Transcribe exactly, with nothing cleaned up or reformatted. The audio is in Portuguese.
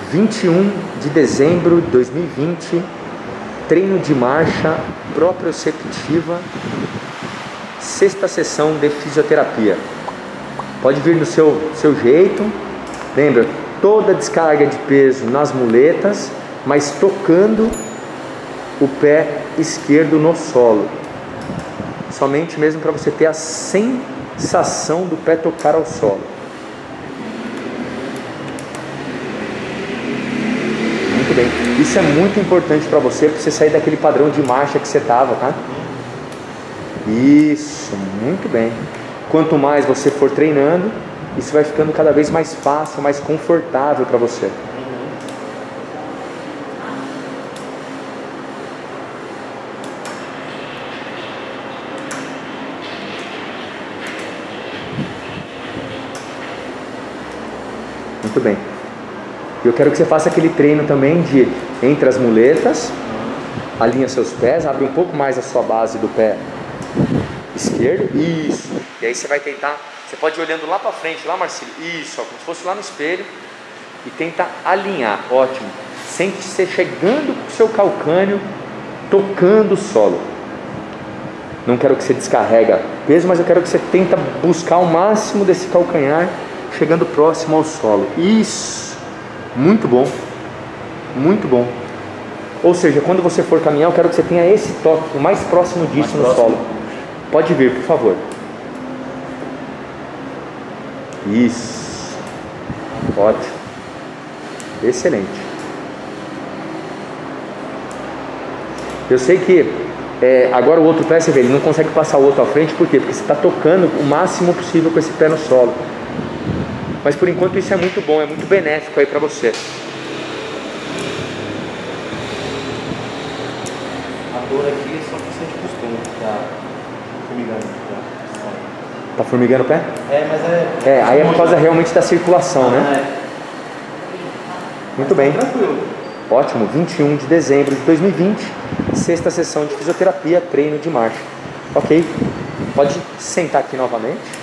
vinte e um de dezembro de dois mil e vinte, treino de marcha proprioceptiva, sexta sessão de fisioterapia. Pode vir no seu, seu jeito. Lembra, toda descarga de peso nas muletas, mas tocando o pé esquerdo no solo. Somente mesmo para você ter a sensação do pé tocar ao solo. Muito bem. Isso é muito importante para você, para você sair daquele padrão de marcha que você estava, tá? Isso, muito bem. Quanto mais você for treinando, isso vai ficando cada vez mais fácil, mais confortável para você. Muito bem. Eu quero que você faça aquele treino também de entre as muletas, alinha seus pés, abre um pouco mais a sua base do pé esquerdo. Isso. E aí você vai tentar, você pode ir olhando lá para frente, lá, Marcílio. Isso, ó, como se fosse lá no espelho. E tenta alinhar. Ótimo. Sente você chegando com o seu calcânio, tocando o solo. Não quero que você descarrega peso, mas eu quero que você tenta buscar o máximo desse calcanhar, chegando próximo ao solo. Isso. Muito bom. Muito bom. Ou seja, quando você for caminhar, eu quero que você tenha esse toque, o mais próximo disso no solo. Pode vir, por favor. Isso. Ótimo. Excelente. Eu sei que é, agora o outro pé, você vê, ele não consegue passar o outro à frente. Por quê? Porque você está tocando o máximo possível com esse pé no solo. Mas por enquanto isso é muito bom, é muito benéfico aí para você. A dor aqui é só questão de costume, tá formigando. Tá formigando o pé? É, mas é... É, aí é por causa realmente da circulação, ah, né? É. Muito bem. Tranquilo. Ótimo, vinte e um de dezembro de dois mil e vinte, sexta sessão de fisioterapia, treino de marcha. Ok, pode sentar aqui novamente.